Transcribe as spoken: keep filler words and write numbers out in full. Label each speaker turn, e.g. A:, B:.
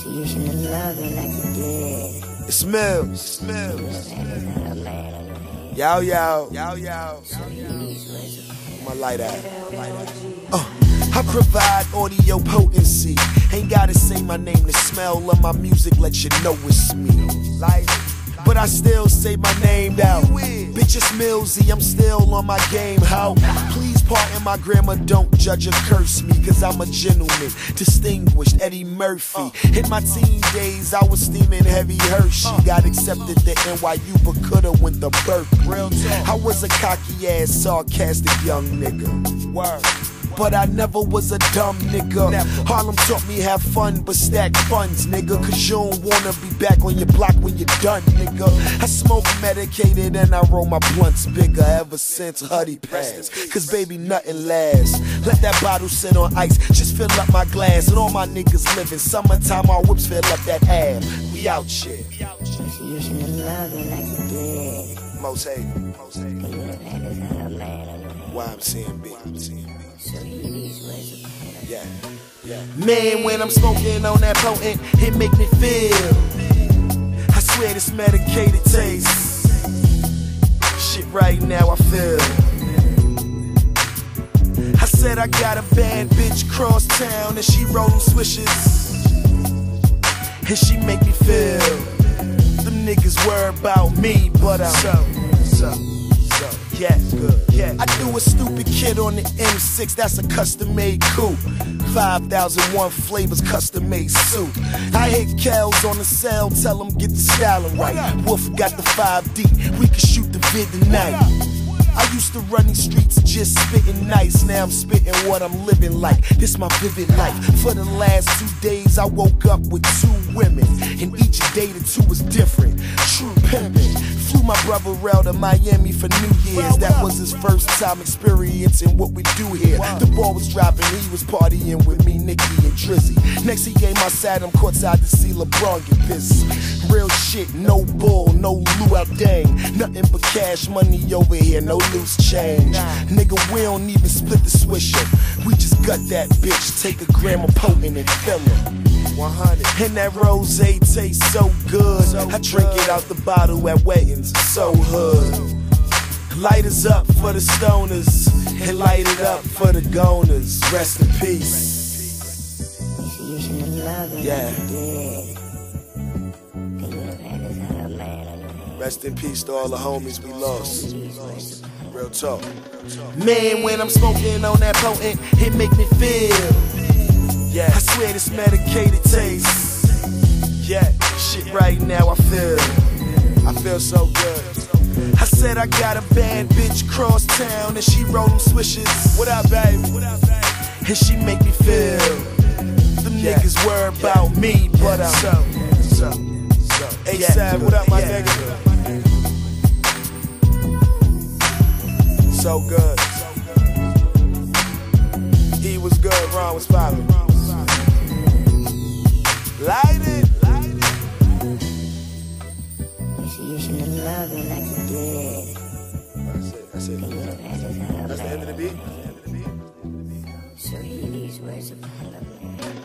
A: You shouldn't love me like you did.
B: It smells. It smells. Yo, yo. Yo, yo. My light out. Uh, I provide audio potency. Ain't gotta say my name. The smell of my music let you know it's me. Light it. But I still say my name out. Bitch, it's Millsy, I'm still on my game, how? Please pardon my grammar, don't judge or curse me, cause I'm a gentleman, distinguished Eddie Murphy. In my teen days, I was steaming heavy Hershey. Got accepted to N Y U, but coulda went to Berkeley. I was a cocky ass, sarcastic young nigga. Word. But I never was a dumb nigga. Never. Harlem taught me have fun, but stack funds, nigga. Cause you don't wanna be back on your block when you're done, nigga. I smoke medicated and I roll my blunts bigger ever since Huddy passed. Cause baby, nothing lasts. Let that bottle sit on ice, just fill up my glass. And all my niggas living. Summertime, our whips fill up that ab. We out shit.
A: You shouldn't love me like you did.
B: Most hate. Most hate. Y M C A B. Yeah, yeah. Man, when I'm smoking on that potent, it make me feel. I swear this medicated taste. Shit right now I feel. I said I got a bad bitch cross town and she rollin' swishes. And she make me feel. Them niggas worry about me, but I'm so, so. Yeah, good, yeah. I do a stupid kid on the M six, that's a custom-made coupe. five thousand one flavors, custom-made suit. I hit Kels on the cell, tell them get the styling right. Wolf got the five D, we can shoot the vid tonight. I used to run these streets just spitting nice. Now I'm spitting what I'm living like. This my vivid life. For the last two days I woke up with two women, and each day the two was different. True pimpin'. Flew my brother Rel to Miami for New Year's. That was his first time experiencing what we do here. The ball was dropping, he was partying with me, Nicky and Drizzy. Next he gave my side, I'm courtside to see LeBron get busy. Real shit, no bull, no luau dang. Nothing but cash money over here, no loose change. Nigga, we don't even split the swisher. We just gut that bitch, take a gram of potent and fill her. one hundred. And that rosé tastes so good. I drink it out the bottle at weddings, so hood. Lighters up for the stoners, and light it up for the goners. Rest in peace.
A: You shouldn't love me
B: Yeah.
A: like you did.
B: Rest in peace to all the homies we lost. Real talk. Man, when I'm smoking on that potent, it make me feel. Yeah, I swear this medicated taste. Yeah, shit right now I feel. I feel so good. I said I got a bad bitch cross town and she rollin' swishes. What up, baby? What up, baby? And she make me feel. Them yeah. niggas worry about yeah. me, but I'm so, so, so. A$AP, what up, my yeah. nigga? So good. He was good, Ron was poppin'. Light it, light it.
A: You shouldn't love me like you did.
B: That's it, that's it. That's the end of the beat?
A: So he needs words upon the man.